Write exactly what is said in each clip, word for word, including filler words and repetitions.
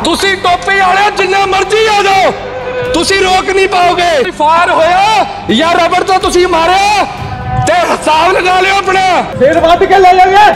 तुसी टोपी वाले जिन्ना मर्जी आ जाओ, तुसी रोक नहीं पाओगे। फायर होया या रबड़ तो तुसी मारे ते हिसाब लगा लियो अपना, फिर वध के ले जाओगे।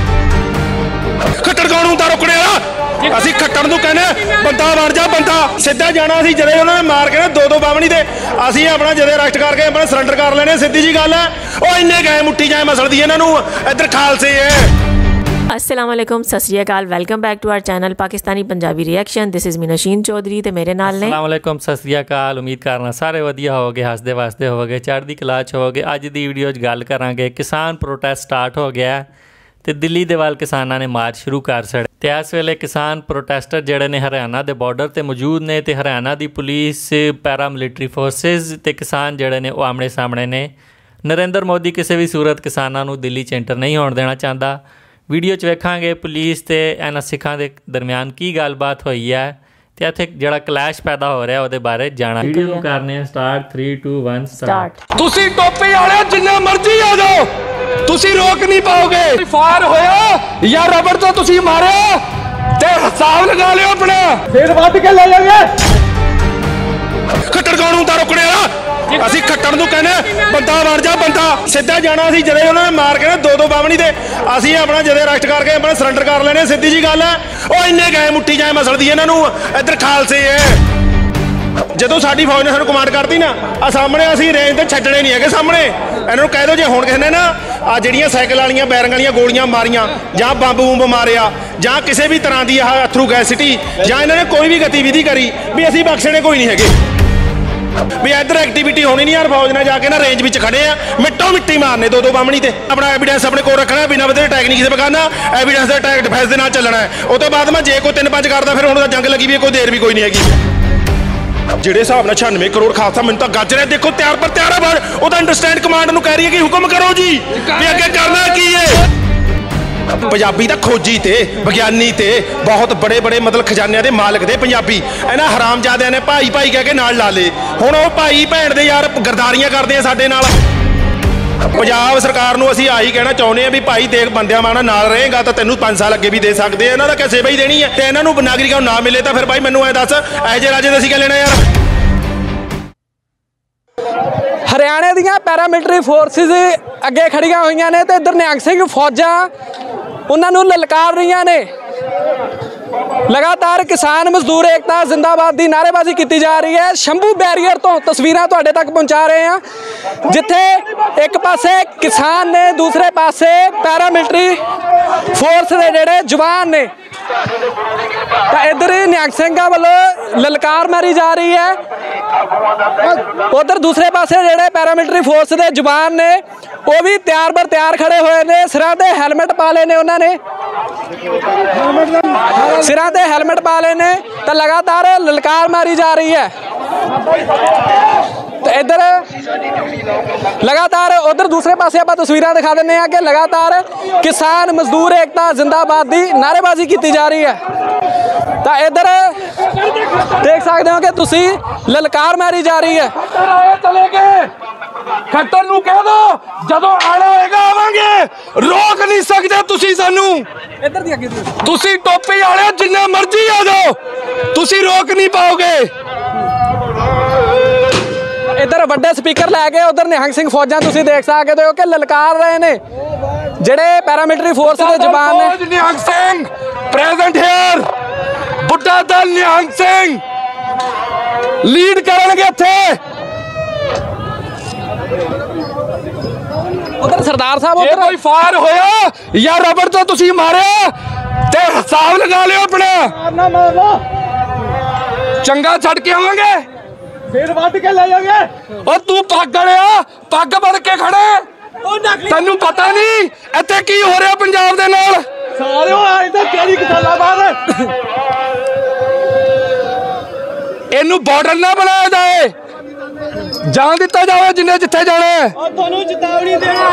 खट्टर कौन हुंदा रोकने वाला? असीं खट्टर नूं कहने बंदा बन जा, बंदा सीधा जाना। असीं जदे उन्होंने मार के ना दो दो बावनी दे असीं अपना जदे अरेस्ट करके अपना सरेंडर कर लेने। सीधी जी गल है। ओ इन्ने गए मुट्ठी जाए मसल दी इन्हां नूं इधर खालसे है। अस्सलामुअलैकुम, सत श्री अकाल, welcome back to our channel Pakistani Punjabi reaction. This is मीनाशीन चौधरी ते मेरे नाल ने। अस्सलामुअलैकुम, सत श्री अकाल। उम्मीद करना सारे वधिया होगे, हसदे वसदे होगे, चढ़दी कला च होगे। अज दी वीडियो च गल करांगे किसान प्रोटेस्ट स्टार्ट हो गया ते दिल्ली दे वाल किसानां ने मार्च शुरू कर छड़े ते इस वेले किसान प्रोटेस्टर जिहड़े ने हरियाणा दे बॉर्डर ते मौजूद ने ते हरियाणा दी पुलिस, पैरा मिलिटरी फोर्सेस ते किसान जिहड़े ने वो आमने सामने ने। नरेंद्र मोदी किसी भी सूरत किसानां नूं दिल्ली च एंटर नहीं होण देना चाहता। वीडियो च वेखांगे पुलिस ते इन्हां सिखां दे दरम्यान की गलबात होई है ते इत्थे जिहड़ा क्लैश पैदा हो रहा ਉਹਦੇ बारे जाना। वीडियो करने start three two one start. तुसी टोपी वाले जिन्ना मर्जी आ जाओ, तुसी रोक नहीं पाओगे। फायर होया या रबड़ तो तुसी मारे ते हिसाब लगा लियो अपना, फिर वध के ले जाओगे। खट्टर कौन हुंदा रोकने वाला? असीं खट्टर नूं कहने बंदा बन जा, बंदा सीधा जाना। असीं जदे उन्होंने मार के ना दो दो बावनी दे असीं अपना जदे अरेस्ट करके अपना सरेंडर कर लेने। सीधी जी गल है। ओ इन्ने गए मुट्ठी जाए मसल दी इन्हां नूं इधर खालसे है। ਜਦੋਂ ਸਾਡੀ ਫੌਜ ਨੇ ਸਾਨੂੰ ਕਮਾਂਡ ਕਰਤੀ ਨਾ ਆ ਸਾਹਮਣੇ ਅਸੀਂ ਰੇਂਜ ਤੇ ਛੱਡਣੇ ਨਹੀਂ ਹੈਗੇ। ਸਾਹਮਣੇ ਇਹਨਾਂ ਨੂੰ ਕਹਿ ਦਿਓ ਜੇ ਹੁਣ ਕਿਸੇ ਨੇ ਨਾ ਆ ਜਿਹੜੀਆਂ ਸਾਈਕਲ ਵਾਲੀਆਂ ਬੈਰਿੰਗ ਵਾਲੀਆਂ ਗੋਲੀਆਂ ਮਾਰੀਆਂ ਜਾਂ ਬੰਬ ਬੰਬ ਮਾਰਿਆ ਜਾਂ ਕਿਸੇ ਵੀ ਤਰ੍ਹਾਂ ਦੀ ਆਹ ਅਥਰੂ ਗੈਸਿਟੀ ਜਾਂ ਇਹਨਾਂ ਨੇ ਕੋਈ ਵੀ ਗਤੀਵਿਧੀ ਕਰੀ ਵੀ ਅਸੀਂ ਬਖਸ਼ਣੇ ਕੋਈ ਨਹੀਂ ਹੈਗੇ। ਵੀ ਇੱਧਰ ਐਕਟੀਵਿਟੀ ਹੋਣੀ ਨਹੀਂ ਯਾਰ। ਫੌਜ ਨਾਲ ਜਾ ਕੇ ਨਾ ਰੇਂਜ ਵਿੱਚ ਖੜੇ ਆ, ਮਿੱਟੋ ਮਿੱਟੀ ਮਾਰਨੇ ਦੋ ਦੋ ਬਾਹਮਣੀ ਤੇ। ਆਪਣਾ ਐਵੀਡੈਂਸ ਆਪਣੇ ਕੋਲ ਰੱਖਣਾ, ਬਿਨਾਂ ਵਧੇ ਅਟੈਕ ਨਹੀਂ ਕਿਸੇ ਬਗਾਨਾ। ਐਵੀਡੈਂਸ ਦੇ ਅਟੈਕ ਡਿਫੈਂਸ ਦੇ ਨਾਲ ਚੱਲਣਾ ਹੈ। ਉਹ ਤੋਂ ਬਾਅਦ ਮੈਂ ਜੇ ਕੋਈ ਤਿੰਨ ਪੰਜ ਕਰਦਾ ਫਿਰ ਹੁਣ ਤਾਂ ਜੰਗ ਲੱਗੀ ਵੀ ਕੋਈ ਦੇਰ ਵੀ ਕੋਈ ਨਹੀਂ ਹੈਗੀ। ਜਿਹੜੇ ਹਿਸਾਬ ਨਾਲ ਛਿਆਨਵੇਂ ਕਰੋੜ ਖਾਲਸਾ ਮੈਨੂੰ ਤਾਂ ਗੱਜ ਰਿਹਾ। ਦੇਖੋ ਤਿਆਰ ਪਰ ਤਿਆਰ ਹੈ। ਉਹਦਾ ਅੰਡਰਸਟੈਂਡ ਕਮਾਂਡ ਨੂੰ ਕਹਿ ਰਹੀ ਹੈ ਕਿ ਹੁਕਮ ਕਰੋ ਜੀ ਵੀ ਅੱਗੇ ਕਰਨਾ ਕੀ ਹੈ। ਪੰਜਾਬੀ ਤਾਂ ਖੋਜੀ ਤੇ ਵਿਗਿਆਨੀ ਤੇ ਬਹੁਤ ਬੜੇ ਬੜੇ ਮਤਲਬ ਖਜ਼ਾਨਿਆਂ ਦੇ ਮਾਲਕ ਦੇ ਪੰਜਾਬੀ ਇਹਨਾਂ ਹਰਾਮਜ਼ਾਦਿਆਂ ਨੇ ਭਾਈ ਭਾਈ ਕਹਿ ਕੇ ਨਾਲ ਲਾ ਲਏ। ਹੁਣ ਉਹ ਭਾਈ ਭੈਣ ਦੇ ਯਾਰ ਗਰਦਾਰੀਆਂ ਕਰਦੇ ਆ ਸਾਡੇ ਨਾਲ। ਪੰਜਾਬ ਸਰਕਾਰ ਨੂੰ ਅਸੀਂ ਆਹੀ ਕਹਿਣਾ ਚਾਹੁੰਦੇ ਆ ਵੀ ਭਾਈ ਦੇਖ ਬੰਦਿਆਂ ਮਾਣਾ ਨਾਲ ਰਹੇਗਾ ਤਾਂ ਤੈਨੂੰ ਪੰਜ ਸਾਲ ਅੱਗੇ ਵੀ ਦੇ ਸਕਦੇ ਆ। ਇਹਨਾਂ ਦਾ ਕਿਸੇ ਬਈ ਦੇਣੀ ਹੈ ਤੇ ਇਹਨਾਂ ਨੂੰ ਨਾਗਰਿਕਾਂ ਨੂੰ ਨਾ ਮਿਲੇ ਤਾਂ ਫਿਰ ਭਾਈ ਮੈਨੂੰ ਐ ਦੱਸ ਇਹੋ ਜਿਹੇ ਰਾਜੇ ਦਾ ਅਸੀਂ ਕਿਆ ਲੈਣਾ ਯਾਰ। ਹਰਿਆਣੇ ਦੀਆਂ ਪੈਰਾਮਿਲਟਰੀ ਫੋਰਸਿਸ ਅੱਗੇ ਖੜੀਆਂ ਹੋਈਆਂ ਨੇ ਤੇ ਇਧਰ ਨਿਹੰਗ ਸਿੰਘ ਫੌਜਾਂ ਉਹਨਾਂ ਨੂੰ ਲਲਕਾਰ ਰਹੀਆਂ ਨੇ। लगातार किसान मजदूर एकता जिंदाबाद की नारेबाजी की जा रही है। शंभू बैरीयर तो तस्वीरां तुहाडे तक पहुंचा रहे हैं जिथे एक पासे किसान ने दूसरे पासे पैरामिलिटरी फोर्स के जेडे जवान ने। तो इधर निहंग सिंह वालों ललकार मारी जा रही है, उधर दूसरे पासे जेडे पैरामिलिटरी फोर्स के जवान ने वो भी तैयार बर तैयार खड़े हुए ने। सिरां ते हैलमेट पा ले ने उन्होंने, सिरां ते हैलमेट पा लेने तो लगातार ललकार मारी जा रही है। तो इधर लगातार उधर दूसरे पासे आप तस्वीरें दिखा देने हैं कि लगातार किसान मजदूर एकता जिंदाबाद की नारेबाजी की जा रही है। तो इधर देख सकते हो कि तुसी ललकार मारी जा रही है। चले गए खट्टर नूं कह दो जदों आना होएगा आवांगे, रोक नहीं सकते तुसी सानू। इधर दी अगे तुसी टोपी वाले जिन्ना मर्जी आ जाओ, तुसी रोक नहीं पाओगे। इधर वड्डे स्पीकर लैके उधर निहंग सिंह फौजां तुसी देख सकते हो कि ललकार रहे ने जेडे पैरामिलिटरी फोर्स के जवान ने। निहंग सिंह प्रेजेंट हियर, बुड्ढा दल निहंग सिंह लीड करनगे इत्थे। उधर सरदार साहब उधर कोई फायर होया या रबड़ तो तुसी मारे ते हिसाब लगा लियो अपना, चंगा छड़ के आवांगे फिर वध के ले जाओगे। और तू पग वालिया पग बन के खड़े, तैनू पता नहीं इत्थे की हो रहा पंजाब दे नाल। सारे आज तक तेरी गल्लां बात इनू बॉर्डर ना बनाया जाए, जान दिता जाए जिन्हें जिथे जाना है। चेतावनी देना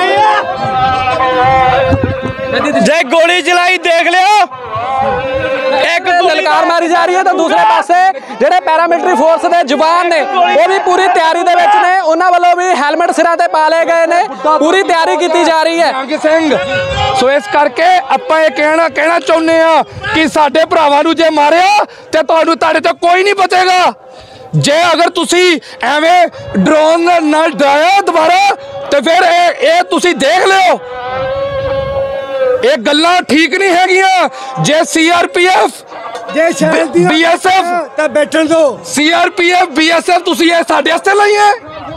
है जे गोली चलाई देख लियो। एक ललकार मारी जा रही है तो दूसरे पासे ਜਿਹੜੇ ਪੈਰਾਮਿਲਟਰੀ ਫੋਰਸ ਦੇ ਜਵਾਨ ਨੇ ਉਹ ਵੀ ਪੂਰੀ ਤਿਆਰੀ ਦੇ ਵਿੱਚ ਨੇ ਉਹਨਾਂ ਵੱਲੋਂ ਵੀ ਹੈਲਮਟ ਸਿਰਾਂ ਤੇ ਪਾ ਲਏ ਗਏ ਨੇ ਪੂਰੀ ਤਿਆਰੀ ਕੀਤੀ ਜਾ ਰਹੀ ਹੈ ਸਿੰਘ ਸੋ ਇਸ ਕਰਕੇ ਆਪਾਂ ਇਹ ਕਹਿਣਾ ਕਹਿਣਾ ਚਾਹੁੰਦੇ ਆ ਕਿ ਸਾਡੇ ਭਰਾਵਾਂ ਨੂੰ ਜੇ ਮਾਰਿਆ ਤੇ ਤੁਹਾਨੂੰ ਤੁਹਾਡੇ ਤੋਂ ਕੋਈ ਨਹੀਂ ਬਚੇਗਾ ਜੇ ਅਗਰ ਤੁਸੀਂ ਐਵੇਂ ਡਰੋਨ ਨਾਲ ਡਰਾਇਆ ਦੁਬਾਰਾ ਤੇ ਫਿਰ ਇਹ ਇਹ ਤੁਸੀਂ ਦੇਖ ਲਿਓ ਇਹ ਗੱਲਾਂ ਠੀਕ ਨਹੀਂ ਹੈਗੀਆਂ ਜੇ ਸੀਆਰਪੀਐਫ ਜੇ ਬੀਐਸਐਫ ਤਾਂ ਬੈਠਣ ਦੋ ਸੀਆਰਪੀਐਫ ਬੀਐਸਐਫ ਤੁਸੀਂ ਇਹ ਸਾਡੇ ਵਾਸਤੇ ਲਈ ਹੈ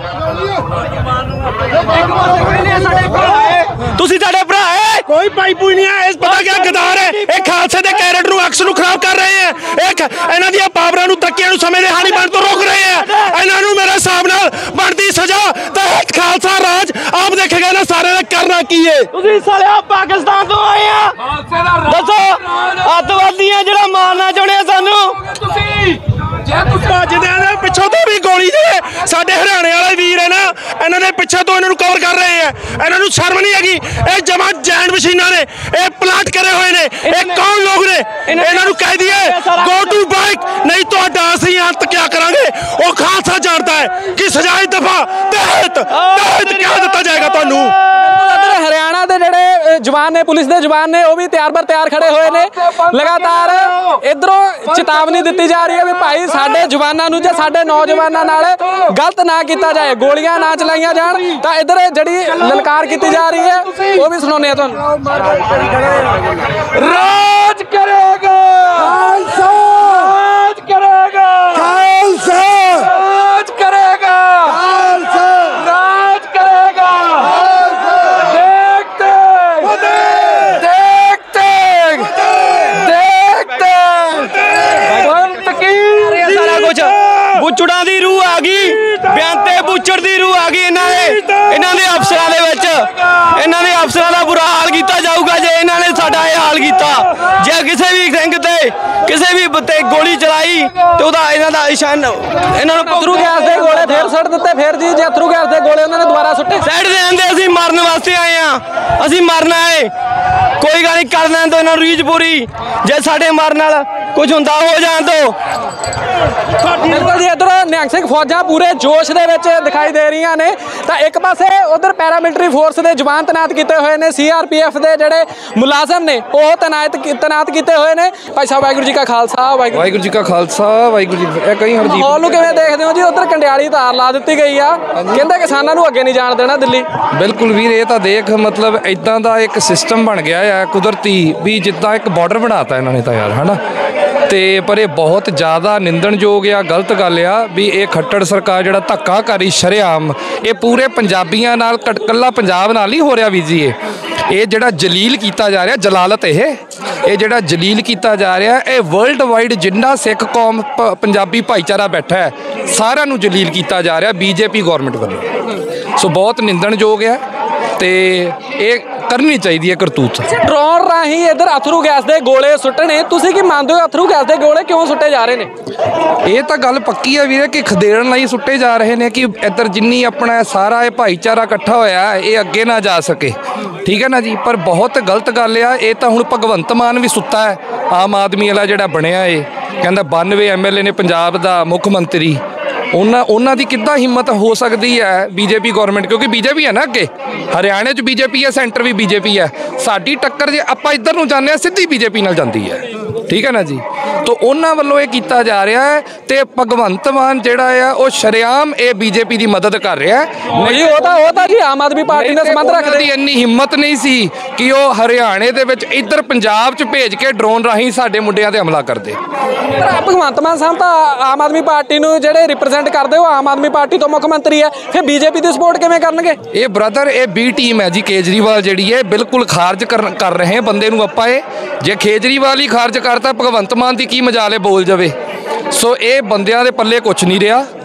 ਤੁਸੀਂ ਸਾਡੇ ਭਰਾ ਹੈ ਕੋਈ ਭਾਈ ਪੂਈ ਨਹੀਂ ਹੈ ਇਸ ਪਤਾ ਕਿਆ ਗਦਾਰ ਹੈ ਇਹ ਖਾਲਸੇ ਦੇ ਕੈਰੇਕਟਰ ਨੂੰ ਅਕਸ ਨੂੰ ਖਰਾਬ ਕਰ ਰਹੇ ਹੈ ਇਹ ਇਹਨਾਂ ਦੀਆਂ ਪਾਵਰਾਂ ਨੂੰ ਤਰੱਕੀਆਂ ਨੂੰ ਸਮੇਂ ਦੇ ਹਾਨੀ ਬਣ ਤੋਂ ਰੋਕ ਰਹੇ ਹੈ ਇਹਨਾਂ ਨੂੰ ਮੇਰੇ ਹਿਸਾਬ ਨਾਲ ਬਣਦੀ ਸਜ਼ਾ ਤਾਂ ਖਾਲਸਾ ਰਾਜ ਆਪ ਦੇਖੇਗਾ ਨਾ ਸਾਰੇ ਦਾ ਕਰਨਾ ਕੀ ਹੈ ਤੁਸੀਂ ਸਾਲਿਆ ਪਾਕਿਸਤਾਨ ਤੋਂ ਆਏ ਆ ਦੱਸੋ ਅੱਤਵਾਦੀਆਂ ਜਿਹੜਾ ਮਾਰਨਾ ਚਾਹੁੰਦੇ ਆ ਸਾਨੂੰ ਤੁਸੀਂ ਜੇ ਤੁਸੀਂ ਭੱਜਦੇ ਆ ਪਿੱਛੋਂ ਤੋਂ ਵੀ ਗੋਲੀ ਦੇ ਸਾਡੇ ਹਰਿਆਣੇ ਵਾਲੇ ਵੀਰ ਹੈ ਨਾ ਇਹਨਾਂ ਦੇ ਪਿੱਛੇ ਤੋਂ ਇਹਨਾਂ ਨੂੰ ਕਵਰ ਕਰ ਰਹੇ ਆ ਇਹਨਾਂ ਨੂੰ ਸ਼ਰਮ ਨਹੀਂ ਹੈਗੀ ਇਹ ਜਮਾ ਜੈਂਟ ਮਸ਼ੀਨਾਂ ਨੇ ਇਹ ਪਲਾਟ ਕਰੇ ਹੋਏ ਨੇ ਇਹ ਕੌਣ ਲੋਕ ਨੇ ਇਹਨਾਂ ਨੂੰ ਕਹਿ ਦਈਏ ਗੋ ਟੂ ਬਾਈਕ ਨਹੀਂ ਤੁਹਾਡਾ ਅਸੀਂ ਅੰਤ ਕਿਆ ਕਰਾਂਗੇ ਉਹ ਖਾਲਸਾ ਜਾਣਦਾ ਹੈ ਕਿ ਸਜ਼ਾਈ ਦਫਾ ਤਹਿਤ ਤਹਿਤ ਕਿਆ ਦਿੱਤਾ ਜਾਏਗਾ ਤੁਹਾਨੂੰ ਹਰਿਆਣਾ ਦੇ ਜਿਹੜੇ ਜਵਾਨ ਨੇ ਪੁਲਿਸ ਦੇ ਜਵਾਨ ਨੇ ਉਹ ਵੀ ਤਿਆਰ ਬਰ ਤਿਆਰ ਖੜੇ ਹੋਏ ਨੇ ਲਗਾਤਾਰ ਇਧਰੋਂ ਚੇਤਾਵਨੀ ਦਿੱਤੀ ਜਾ ਰਹੀ ਹੈ ਵੀ ਭਾਈ ਸਾਡੇ ਜਵਾਨਾਂ ਨੂੰ ਜਾਂ ਸਾਡੇ ਨੌਜਵਾਨਾਂ ਨਾਲ ਗਲਤ ਨਾ ਕੀਤਾ ਜਾਏ ਗੋਲੀਆਂ ਨਾ ਚਲਾਈਆਂ ਜਾਣ ਤਾਂ ਇਧਰ ਜਿਹੜੀ ਲਲਕਾਰ ਕੀਤੀ ਜਾ ਰਹੀ ਹੈ ਉਹ ਵੀ ਸੁਣਾਉਂਦੇ ਆ ਤੁਹਾਨੂੰ ਰਾਜ ਕਰੇਗਾ ਖਾਲਸਾ ਰਾਜ ਕਰੇਗਾ ਖਾਲਸਾ ਰਾਜ ਕਰੇਗਾ ਖਾਲਸਾ ਰਾਜ ਕਰੇਗਾ ਬੁੱਚੜਾਂ ਦੀ ਰੂਹ ਆ ਗਈ ਬਿਆਨ ਤੇ ਬੁੱਚੜ ਦੀ ਰੂਹ ਆ ਗਈ ਇਹਨਾਂ ਦੇ ਇਹਨਾਂ ਦੇ ਅਫਸਰਾਂ ਦੇ ਵਿੱਚ ਇਹਨਾਂ ਦੇ ਅਫਸਰਾਂ ਦਾ ਬੁਰਾ ਹਾਲ ਕੀਤਾ ਜਾਊਗਾ ਜੇ ਇਹਨਾਂ ਨੇ ਸਾਡਾ ਇਹ ਹਾਲ ਕੀਤਾ ਜੇ ਕਿਸੇ ਵੀ ਸਿੰਘ ਤੇ ਕਿਸੇ ਵੀ ਤੇ ਗੋਲੀ ਚਲਾਈ ਤੇ ਉਹਦਾ ਇਹਨਾਂ ਦਾ ਇਸ਼ਾਨ ਇਹਨਾਂ ਨੂੰ ਅਥਰੂ ਗੈਸ ਦੇ ਗੋਲੇ ਫੇਰ ਸੁੱਟ ਦਿੱਤੇ ਫੇਰ ਜੀ ਜੇ ਅਥਰੂ ਗੈਸ ਦੇ ਗੋਲੇ ਉਹਨਾਂ ਨੇ ਦੁਬਾਰਾ ਸੁੱਟੇ ਸਾਈਡ ਦੇ ਆਂਦੇ ਅਸੀਂ ਮਰਨ ਵਾਸਤੇ ਆਏ ਆ ਅਸੀਂ ਮਰਨਾ ਹੈ ਕੋਈ ਗੱਲ ਨਹੀਂ ਕਰ ਲੈਣ ਦੋ ਇਹਨਾਂ ਨੂੰ ਰੀਝ ਪੂਰੀ ਜੇ ਸਾਡੇ ਮਰਨ ਨਾਲ ਕੁਝ ਹੁੰਦਾ ਹੋ ਜਾਣ ਦੋ ਬਿਲਕੁਲ ਜੀ ਇੱਧਰ ਨਿਹੰਗ ਸਿੰਘ ਫੌਜਾਂ ਪੂਰੇ ਜੋਸ਼ ਦੇ ਵਿੱਚ ਦਿਖਾਈ ਦੇ ਰਹੀਆਂ ਨੇ ਤਾਂ ਇੱਕ ਪਾਸੇ ਉਧਰ ਪੈਰਾਮਿਲਟਰੀ ਫੋਰਸ ਦੇ ਜਵਾਨ ਤੈਨਾਤ ਕੀਤੇ ਹੋਏ ਨੇ ਸੀਆਰਪੀਐਫ ਦੇ ਜਿਹੜੇ ਮੁਲਾਜ਼ਮ ਨੇ ਉਹ ਤੈਨਾਤ ਤੈਨਾਤ ਕੀਤੇ ਹੋਏ ਨੇ ਭਾਈ ਸਾਹਿਬ ਵਾਹਿਗੁਰੂ ਜੀ ਕਾ ਖਾਲਸਾ ਵਾਹਿਗੁਰੂ ਜੀ ਕਾ ਖਾਲਸਾ ਵਾਹਿਗੁਰੂ ਜੀ ਇਹ ਕਈ ਹਰਦੀਪ ਮਾਹੌਲ ਨੂੰ ਕਿਵੇਂ ਦੇਖਦੇ ਹੋ ਜੀ ਉਧਰ ਕੰਡਿਆਲੀ ਤਾਰ ਲਾ ਦਿੱਤੀ ਗਈ ਆ ਕਹਿੰਦੇ ਕਿਸਾਨਾਂ ਨੂੰ ਅੱਗੇ ਨਹੀਂ ਜਾਣ ਦੇਣਾ ਦਿੱਲੀ ਬਿਲਕੁਲ ਵੀਰ ਇਹ ਤਾਂ ਦੇਖ ਮਤਲਬ ਇਦਾਂ ਦਾ ਇੱਕ ਸਿਸਟਮ ਬਣ ਗਿਆ ਆ ਕੁਦਰਤੀ ਵੀ ਜਿੱਦਾਂ ਇੱਕ ਬਾਰਡਰ ਬਣਾਤਾ ਇਹਨਾਂ ਨੇ ਤਾਂ ਯਾਰ ਹਨਾ ਤੇ ਪਰ ਇਹ ਬਹੁਤ ਜ਼ਿਆਦਾ ਨਿੰਦਣਯੋਗ ਆ ਗਲਤ ਗੱਲ ਆ ਵੀ ਇਹ ਖੱਟੜ ਸਰਕਾਰ ਜਿਹੜਾ ਧੱਕਾ ਕਰੀ ਸ਼ਰੇਆਮ ਇਹ ਪੂਰੇ ਪੰਜਾਬੀਆਂ ਨਾਲ ਇਕੱਲਾ ਪੰਜਾਬ ਨਾਲ ਨਹੀਂ ਹੋ ਰਿਹਾ ਵੀ ਜੀ ਇਹ ਇਹ ਜਿਹੜਾ ਜਲੀਲ ਕੀਤਾ ਜਾ ਰਿਹਾ ਜਲਾਲਤ ਇਹ ਇਹ ਜਿਹੜਾ ਜਲੀਲ ਕੀਤਾ ਜਾ ਰਿਹਾ ਇਹ ਵਰਲਡ ਵਾਈਡ ਜਿੰਨਾ ਸਿੱਖ ਕੌਮ ਪੰਜਾਬੀ ਭਾਈਚਾਰਾ ਬੈਠਾ ਹੈ ਸਾਰਿਆਂ ਨੂੰ ਜਲੀਲ ਕੀਤਾ ਜਾ ਰਿਹਾ ਬੀਜੇਪੀ ਗਵਰਨਮੈਂਟ ਵੱਲੋਂ ਸੋ ਬਹੁਤ ਨਿੰਦਣਯੋਗ ਹੈ ਤੇ ਇਹ ਕਰਨੀ ਚਾਹੀਦੀ ਹੈ ਕਰਤੂਤ ਡਰੋਨ ਰਾਹੀਂ ਇੱਧਰ ਅਥਰੂ ਗੈਸ ਦੇ ਗੋਲੇ ਸੁੱਟਣੇ ਤੁਸੀਂ ਕੀ ਮੰਨਦੇ ਹੋ ਅਥਰੂ ਗੈਸ ਦੇ ਗੋਲੇ ਕਿਉਂ ਸੁੱਟੇ ਜਾ ਰਹੇ ਨੇ ਇਹ ਤਾਂ ਗੱਲ ਪੱਕੀ ਹੈ ਵੀਰੇ ਕਿ ਖਦੇੜਨ ਲਈ ਸੁੱਟੇ ਜਾ ਰਹੇ ਨੇ ਕਿ ਇੱਧਰ ਜਿੰਨੀ ਆਪਣਾ ਸਾਰਾ ਇਹ ਭਾਈਚਾਰਾ ਇਕੱਠਾ ਹੋਇਆ ਇਹ ਅੱਗੇ ਨਾ ਜਾ ਸਕੇ ਠੀਕ ਹੈ ਨਾ ਜੀ ਪਰ ਬਹੁਤ ਗਲਤ ਗੱਲ ਆ ਇਹ ਤਾਂ ਹੁਣ ਭਗਵੰਤ ਮਾਨ ਵੀ ਸੁੱਤਾ ਹੈ ਆਮ ਆਦਮੀ ਵਾਲਾ ਜਿਹੜਾ ਬਣਿਆ ਇਹ ਕਹਿੰਦਾ ਬਾਨਵੇਂ ਐਮ ਐਲ ਏ ਨੇ ਪੰਜਾਬ ਦਾ ਮੁੱਖ ਮੰਤਰੀ ਉਹਨਾਂ ਉਹਨਾਂ ਦੀ ਕਿੱਦਾਂ ਹਿੰਮਤ ਹੋ ਸਕਦੀ ਹੈ ਬੀਜੇਪੀ ਗਵਰਨਮੈਂਟ ਕਿਉਂਕਿ ਬੀਜੇਪੀ ਹੈ ਨਾ ਅੱਗੇ ਹਰਿਆਣੇ 'ਚ ਬੀਜੇਪੀ ਹੈ ਸੈਂਟਰ ਵੀ ਬੀਜੇਪੀ ਹੈ ਸਾਡੀ ਟੱਕਰ ਜੇ ਆਪਾਂ ਇੱਧਰ ਨੂੰ ਜਾਂਦੇ ਹਾਂ ਸਿੱਧੀ ਬੀਜੇਪੀ ਨਾਲ ਜਾਂਦੀ ਹੈ ਠੀਕ ਹੈ ਨਾ ਜੀ ਤਾਂ ਉਹਨਾਂ ਵੱਲੋਂ ਇਹ ਕੀਤਾ ਜਾ ਰਿਹਾ ਹੈ ਤੇ ਭਗਵੰਤ ਮਾਨ ਜਿਹੜਾ ਆ ਉਹ ਸ਼ਰੇਆਮ ਇਹ ਬੀਜੇਪੀ ਦੀ ਮਦਦ ਕਰ ਰਿਹਾ ਨਹੀਂ ਉਹ ਤਾਂ ਉਹ ਤਾਂ ਜੀ ਆਮ ਆਦਮੀ ਪਾਰਟੀ ਨਾਲ ਸੰਬੰਧ ਰੱਖਦੇ ਇੰਨੀ ਹਿੰਮਤ ਨਹੀਂ ਸੀ ਕਿ ਉਹ ਹਰਿਆਣੇ ਦੇ ਵਿੱਚ ਇੱਧਰ ਪੰਜਾਬ 'ਚ ਭੇਜ ਕੇ ਡਰੋਨ ਰਾਹੀਂ ਸਾਡੇ ਮੁੰਡਿਆਂ ਤੇ ਹਮਲਾ ਕਰਦੇ ਭਗਵੰਤ ਮਾਨ ਸਾਹਿਬ ਤਾਂ ਆਮ ਆਦਮੀ ਪਾਰਟੀ ਨੂੰ ਜਿਹੜੇ ਰਿਪਰੈਜ਼ੈਂਟ ਕਰਦੇ ਹੋ ਆਮ ਆਦਮੀ ਪਾਰਟੀ ਤੋਂ ਮੁੱਖ ਮੰਤਰੀ ਹੈ ਫਿਰ ਬੀਜੇਪੀ ਦੀ ਸਪੋਰਟ ਕਿਵੇਂ ਕਰਨਗੇ ਇਹ ਬ੍ਰਦਰ ਇਹ ਬੀ ਟੀਮ ਹੈ ਜੀ ਕੇਜਰੀਵਾਲ ਜਿਹੜੀ ਹੈ ਬਿਲਕੁਲ ਖਾਰਜ ਕਰ ਰਹੇ ਬੰਦੇ ਨੂੰ ਆਪਾਂ ਇਹ ਜੇ ਕੇਜਰੀਵਾਲ ਹੀ ਖਾਰਜ ਕਰਤਾ ਭਗਵੰਤ ਮਾਨ ਦੀ ਕੀ ਮਜਾਲ ਹੈ ਬੋਲ ਜਾਵੇ ਸੋ ਇਹ ਬੰਦਿਆਂ ਦੇ ਪੱਲੇ ਕੁਛ ਨਹੀਂ ਰਿਹਾ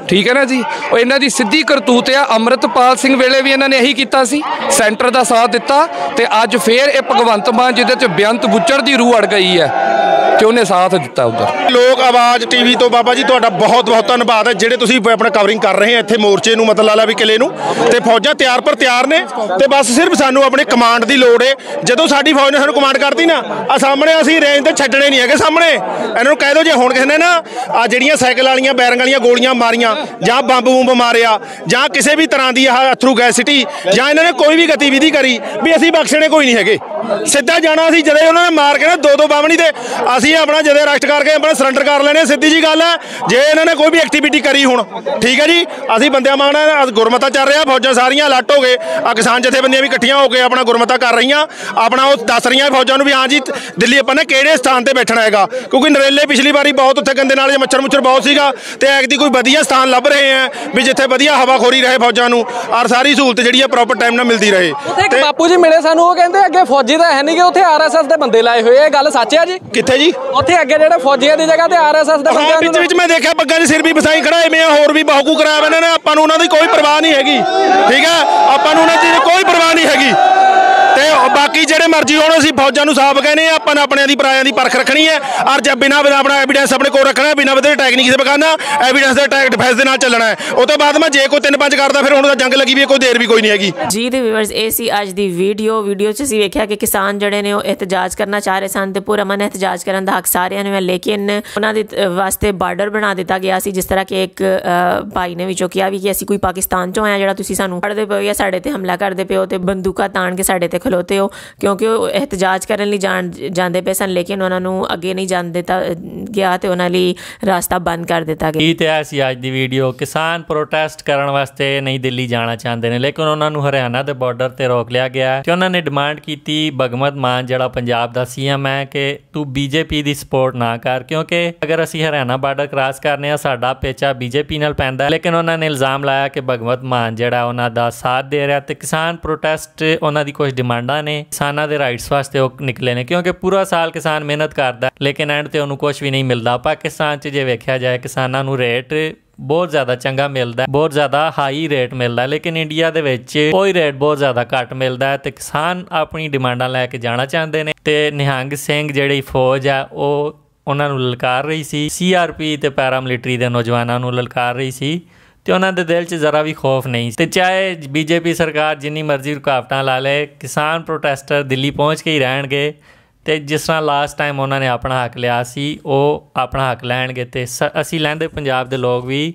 ਠੀਕ ਹੈ ਨਾ ਜੀ। ਉਹ ਇਹਨਾਂ ਦੀ ਸਿੱਧੀ ਕਰਤੂਤ ਆ। ਅੰਮ੍ਰਿਤਪਾਲ ਸਿੰਘ ਵੇਲੇ ਵੀ ਇਹਨਾਂ ਨੇ ਇਹੀ ਕੀਤਾ ਸੀ, ਸੈਂਟਰ ਦਾ ਸਾਥ ਦਿੱਤਾ, ਤੇ ਅੱਜ ਫੇਰ ਇਹ ਭਗਵੰਤ ਮਾਨ ਜਿਹਦੇ 'ਚ ਬੇਅੰਤ ਗੁੱਜਰ ਦੀ ਰੂਹ ਅੜ ਗਈ ਹੈ ਤੇ ਉਹਨੇ ਸਾਥ ਦਿੱਤਾ ਉਧਰ। ਲੋਕ ਆਵਾਜ਼ ਟੀਵੀ ਤੋਂ ਬਾਬਾ ਜੀ ਤੁਹਾਡਾ ਬਹੁਤ ਬਹੁਤ ਧੰਨਵਾਦ ਹੈ, ਜਿਹੜੇ ਤੁਸੀਂ ਆਪਣਾ ਕਵਰਿੰਗ ਕਰ ਰਹੇ ਆ ਇੱਥੇ ਮੋਰਚੇ ਨੂੰ, ਮਤਲਬ ਲਾ ਲਾ ਵੀ ਕਿਲੇ ਨੂੰ, ਤੇ ਫੌਜਾਂ ਤਿਆਰ ਪਰ ਤਿਆਰ ਨੇ, ਤੇ ਬਸ ਸਿਰਫ ਸਾਨੂੰ ਆਪਣੀ ਕਮਾਂਡ ਦੀ ਲੋੜ ਹੈ। ਜਦੋਂ ਸਾਡੀ ਫੌਜ ਨੇ ਸਾਨੂੰ ਕਮਾਂਡ ਕਰਤੀ ਨਾ, ਆ ਸਾਹਮਣੇ ਅਸੀਂ ਰੇਂਜ ਤੇ ਛੱਡਣੇ ਨਹੀਂ ਹੈਗੇ। ਸਾਹਮਣੇ ਇਹਨਾਂ ਨੂੰ ਕਹਿ ਦਿਓ, ਜੇ ਹੁਣ ਕਿਸੇ ਨੇ ਨਾ ਆ ਜਿਹੜੀਆਂ ਸਾਈਕਲ ਵਾਲੀਆਂ ਬੈਰਿੰਗ ਵਾਲੀਆਂ ਗੋਲੀਆਂ ਮਾਰੀਆਂ ਜਾਂ ਬੰਬ ਬੂੰਬ ਮਾਰਿਆ ਜਾਂ ਕਿਸੇ ਵੀ ਤਰ੍ਹਾਂ ਦੀ ਆਹ ਅਥਰੂ ਗੈਸ ਸਿਟੀ ਜਾਂ ਇਹਨਾਂ ਨੇ ਕੋਈ ਵੀ ਗਤੀਵਿਧੀ ਕਰੀ, ਵੀ ਅਸੀਂ ਬਖਸ਼ਣੇ ਕੋਈ ਨਹੀਂ ਹੈਗੇ। ਸਿੱਧਾ ਜਾਣਾ ਅਸੀਂ ਜਦੇ ਉਹਨਾਂ ਨੇ ਮਾਰ ਕੇ ਨਾ ਦੋ ਦੋ ਬਾਵਣੀ ਤੇ ਅਸੀਂ ਆਪਣਾ ਜਦੇ ਅਰੈਸਟ ਕਰਕੇ ਆਪਣਾ ਸਰੈਂਡਰ ਕਰ ਲੈਣੇ। ਸਿੱਧੀ ਜੀ ਗੱਲ ਹੈ, ਜੇ ਇਹਨਾਂ ਨੇ ਕੋਈ ਵੀ ਐਕਟੀਵਿਟੀ ਕਰੀ ਹੁਣ, ਠੀਕ ਹੈ ਜੀ, ਅਸੀਂ ਬੰਦਿਆਂ ਮੰਗਣਾ। ਗੁਰਮਤਾ ਚੱਲ ਰਿਹਾ, ਫੌਜਾਂ ਸਾਰੀਆਂ ਅਲੱਟ ਹੋ ਗਏ, ਆ ਕਿਸਾਨ ਜਥੇਬੰਦੀਆਂ ਵੀ ਇਕੱਠੀਆਂ ਹੋ ਕੇ ਆਪਣਾ ਗੁਰਮਤਾ ਕਰ ਰਹੀਆਂ, ਆਪਣਾ ਉਹ ਦੱਸ ਰਹੀਆਂ ਫੌਜਾਂ ਨੂੰ ਵੀ ਹਾਂ ਜੀ ਦਿੱਲੀ ਆਪਾਂ ਨੇ ਕਿਹੜੇ ਸਥਾਨ ਤੇ ਬੈਠਣਾ ਹੈਗਾ, ਕਿਉਂਕਿ ਨਰੇਲੇ ਪਿਛਲੀ ਵਾਰੀ ਬਹੁਤ ਉੱਥੇ ਗੰਦੇ ਨਾਲ ਮੱਛਰ ਮੁੱਛਰ ਬਹੁਤ ਸੀਗਾ, ਤੇ ਐਕ ਦੀ ਕੋਈ ਵਧੀਆ ਸਥਾਨ ਲੱਭ ਰਹੇ ਆ ਵੀ ਜਿੱਥੇ ਵਧੀਆ ਹਵਾਖੋਰੀ ਰਹੇ ਫੌਜਾਂ ਨੂੰ, ਔਰ ਸਾਰੀ ਸਹੂਲਤ ਜਿਹੜੀ ਹੈ ਪ੍ਰੋਪਰ ਟਾਈਮ ਨਾਲ ਮਿਲਦੀ ਰਹੇ। ਤੇ ਬਾਪੂ ਜੀ ਮਿਲੇ ਸਾਨੂੰ, ਉਹ ਕਹਿੰਦੇ ਅੱਗੇ ਫੌਜੀ ਤਾਂ ਹੈ ਨਹੀਂ ਗੇ, ਉੱਥੇ ਆਰਐਸਐਸ ਦੇ ਬੰਦੇ ਲਾਏ ਹੋਏ ਆ, ਗੱਲ ਸੱਚ ਹੈ ਜੀ? ਕਿੱਥੇ ਜੀ? ਉੱਥੇ ਅੱਗੇ ਜਿਹੜੇ ਫੌਜੀਆਂ ਦੀ ਜਗ੍ਹਾ ਤੇ ਆਰਐਸਐਸ ਦੇ ਬੰਦੇ ਵਿੱਚ ਵਿੱਚ ਮੈਂ ਦੇਖਿਆ ਪੱਗਾਂ ਦੇ ਸਿਰ ਵੀ ਵਸਾਈ ਖੜਾਏ ਮੈਂ, ਹੋਰ ਵੀ ਬਹੁਕੂ ਕਰਾਇਆ ਇਹਨਾਂ ਨੇ। ਆਪਾਂ ਨੂੰ ਉਹਨਾਂ ਦੀ ਕੋਈ ਪਰਵਾਹ ਨਹੀਂ ਹੈਗੀ, ਠੀਕ ਹੈ, ਆਪਾਂ ਨੂੰ ਉਹਨਾਂ ਦੀ ਕੋਈ ਪਰਵਾਹ ਨਹੀਂ ਹੈਗੀ। ਤੇ ਬਾਕੀ ਜਿਹੜੇ ਮਰਜ਼ੀ ਹੋਣ, ਅਸੀਂ ਫੌਜਾਂ ਨੂੰ ਸਾਫ਼ ਕਹਿੰਦੇ ਆ, ਆਪਾਂ ਨੇ ਆਪਣਿਆਂ ਦੀ ਪਰਾਇਆਂ ਦੀ ਪਰਖ ਰੱਖਣੀ ਹੈ, ਔਰ ਜੇ ਬਿਨਾਂ ਆਪਣਾ ਐਵੀਡੈਂਸ ਆਪਣੇ ਕੋਲ ਰੱਖਣਾ, ਬਿਨਾਂ ਵਧੇ ਅਟੈਕ ਨਹੀਂ ਕਿਸੇ ਬਗਾਨਾ, ਐਵੀਡੈਂਸ ਦੇ ਅਟੈਕ ਡਿਫੈਂਸ ਦੇ ਨਾਲ ਚੱਲਣਾ ਹੈ। ਉਹ ਤੋਂ ਬਾਅਦ ਮੈਂ ਜੇ ਕੋਈ ਤਿੰਨ ਪੰਜ ਕਰਦਾ, ਫਿਰ ਹੁਣ ਤਾਂ ਜੰਗ ਲੱਗੀ ਵੀ ਕੋਈ ਦੇਰ ਵੀ ਕੋਈ ਨਹੀਂ ਹੈਗੀ ਜੀ। ਦੇ ਵਿਊਅਰਸ, ਇਹ ਸੀ ਅੱਜ ਦੀ ਵੀਡੀਓ ਵੀਡੀਓ 'ਚ ਅਸੀਂ ਵੇਖਿਆ ਕਿ ਕਿਸਾਨ ਜਿਹੜੇ ਨੇ ਉਹ ਇਹਤਜਾਜ ਕਰਨਾ ਚਾਹ ਰਹੇ ਸਨ, ਤੇ ਪੁਰਅਮਨ ਇਹਤਜਾਜ ਕਰਨ ਦਾ ਹੱਕ ਸਾਰਿਆਂ ਨੂੰ ਹੈ, ਲੇਕਿਨ ਉਹਨਾਂ ਦੇ ਵਾਸਤੇ ਬਾਰਡਰ ਬਣਾ ਦਿੱਤਾ ਗਿਆ ਸੀ, ਜਿਸ ਤਰ੍ਹਾਂ ਕਿ ਇੱਕ ਭਾਈ ਨੇ ਵਿੱਚੋਂ ਕਿਹਾ ਵੀ ਕਿ ਅਸੀਂ ਕੋਈ ਪਾਕਿਸਤਾਨ 'ਚੋਂ ਆਇਆ ਜਿਹੜਾ ਤੁਸੀਂ ਸਾਨੂੰ ਫੜਦੇ ਪਏ ਹੋ ਜਾਂ ਸਾਡੇ ਤੇ ਹਮਲਾ ਕਰਦੇ ਪਏ ਹੋ ਤੇ ਬੰਦੂਕਾਂ ਤਾਣ ਕੇ ਸਾਡੇ ਤੇ ਖਲੋਤੇ ਹੋ, ਕਿਉਂਕਿ ਉਹ ਇਹਤਜਾਜ ਕਰਨ ਲਈ ਜਾਣ ਜਾਂਦੇ ਪਏ ਸਨ, ਲੇਕਿਨ ਉਹਨਾਂ ਨੂੰ ਅੱਗੇ ਨਹੀਂ ਜਾਣ ਦਿੱਤਾ ਗਿਆ ਤੇ ਉਹਨਾਂ ਲਈ ਰਸਤਾ ਬੰਦ ਕਰ ਦਿੱਤਾ ਗਿਆ। ਇਹ ਤੇ ਸੀ ਅੱਜ ਦੀ ਵੀਡੀਓ। ਕਿਸਾਨ ਪ੍ਰੋਟੈਸਟ ਕਰਨ ਵਾਸਤੇ ਨਹੀਂ ਦਿੱਲੀ ਜਾਣਾ ਚਾਹੁੰਦੇ ਨੇ, ਲੇਕਿਨ ਉਹਨਾਂ ਨੂੰ ਹਰਿਆਣਾ ਦੇ ਬਾਰਡਰ ਤੇ ਰੋਕ ਲਿਆ ਗਿਆ ਤੇ ਉਹਨਾਂ ਨੇ ਡਿਮਾਂਡ ਕੀਤੀ ਭਗਵੰਤ ਮਾਨ ਜਿਹੜਾ ਪੰਜਾਬ ਦਾ ਸੀਐਮ ਹੈ ਕਿ ਤੂੰ ਬੀਜੇਪੀ ਦੀ ਸਪੋਰਟ ਨਾ ਕਰ, ਕਿਉਂਕਿ ਅਗਰ ਅਸੀਂ ਹਰਿਆਣਾ ਬਾਰਡਰ ਕ੍ਰਾਸ ਕਰਨੇ ਆ ਸਾਡਾ ਪੇਚਾ ਬੀਜੇਪੀ ਨਾਲ ਪੈਂਦਾ। ਲੇਕਿਨ ਉਹਨਾਂ ਨੇ ਇਲਜ਼ਾਮ ਲਾਇਆ ਕਿ ਭਗਵੰਤ ਮਾਨ ਜਿਹੜਾ ਉਹਨਾਂ ਦਾ ਸਾਥ ਦੇ ਰਿਹਾ, ਤੇ ਕਿਸਾਨ ਪ੍ਰੋਟੈਸਟ ਉਹਨਾਂ ਦੀ ਕੁਝ ਡਿਮਾਂਡਾਂ ਨੇ, ਕਿਸਾਨਾਂ ਦੇ ਰਾਈਟਸ ਵਾਸਤੇ ਉਹ ਨਿਕਲੇ ਨੇ, ਕਿਉਂਕਿ ਪੂਰਾ ਸਾਲ ਕਿਸਾਨ ਮਿਹਨਤ ਕਰਦਾ ਲੇਕਿਨ ਐਂਡ ਤੇ ਉਹਨੂੰ ਕੁਝ ਵੀ ਨਹੀਂ ਮਿਲਦਾ। ਪਾਕਿਸਤਾਨ 'ਚ ਜੇ ਵੇਖਿਆ ਜਾਏ ਕਿਸਾਨਾਂ ਨੂੰ ਰੇਟ ਬਹੁਤ ਜ਼ਿਆਦਾ ਚੰਗਾ ਮਿਲਦਾ, ਬਹੁਤ ਜ਼ਿਆਦਾ ਹਾਈ ਰੇਟ ਮਿਲਦਾ, ਲੇਕਿਨ ਇੰਡੀਆ ਦੇ ਵਿੱਚ ਕੋਈ ਰੇਟ ਬਹੁਤ ਜ਼ਿਆਦਾ ਘੱਟ ਮਿਲਦਾ ਹੈ, ਤੇ ਕਿਸਾਨ ਆਪਣੀ ਡਿਮਾਂਡਾਂ ਲੈ ਕੇ ਜਾਣਾ ਚਾਹੁੰਦੇ ਨੇ। ਤੇ ਨਿਹੰਗ ਸਿੰਘ ਜਿਹੜੀ ਫੌਜ ਆ ਉਹ ਉਹਨਾਂ ਨੂੰ ਲਲਕਾਰ ਰਹੀ ਸੀ, ਸੀ ਆਰ ਪੀ ਤੇ ਪੈਰਾਮਿਲਟਰੀ ਦੇ ਨੌਜਵਾਨਾਂ ਨੂੰ ਲਲਕਾਰ ਰਹੀ ਸੀ, ਤੇ ਉਹਨਾਂ ਦੇ ਦਿਲ 'ਚ ਜ਼ਰਾ ਵੀ ਖੌਫ ਨਹੀਂ। ਤੇ ਚਾਹੇ ਬੀਜੇਪੀ ਸਰਕਾਰ ਜਿੰਨੀ ਮਰਜ਼ੀ ਰੁਕਾਵਟਾਂ ਲਾ ਲੇ, ਕਿਸਾਨ ਪ੍ਰੋਟੈਸਟਰ ਦਿੱਲੀ ਪਹੁੰਚ ਕੇ ਹੀ ਰਹਿਣਗੇ, ਤੇ ਜਿਸ ਤਰ੍ਹਾਂ ਲਾਸਟ ਟਾਈਮ ਉਹਨਾਂ ਨੇ ਆਪਣਾ ਹੱਕ ਲਿਆ ਸੀ ਉਹ ਆਪਣਾ ਹੱਕ ਲੈਣਗੇ। ਤੇ ਅਸੀਂ ਲਹਿੰਦੇ ਪੰਜਾਬ ਦੇ ਲੋਕ ਵੀ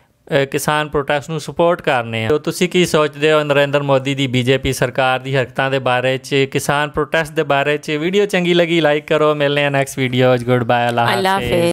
ਕਿਸਾਨ ਪ੍ਰੋਟੈਸਟ ਨੂੰ ਸਪੋਰਟ ਕਰਨੇ ਆ। ਤੁਸੀਂ ਕੀ ਸੋਚਦੇ ਹੋ ਨਰਿੰਦਰ ਮੋਦੀ ਦੀ ਬੀਜੇਪੀ ਸਰਕਾਰ ਦੀ ਹਰਕਤਾਂ ਦੇ ਬਾਰੇ 'ਚ, ਕਿਸਾਨ ਪ੍ਰੋਟੈਸਟ ਦੇ ਬਾਰੇ 'ਚ? ਵੀਡੀਓ ਚੰਗੀ ਲੱਗੀ ਲਾਈਕ ਕਰੋ। ਮਿਲਦੇ ਆ ਨੈਕਸਟ ਵੀਡੀਓ 'ਚ। ਗੁੱਡ ਬਾਏ, ਅੱਲਾ ਹਾਫਿਜ਼।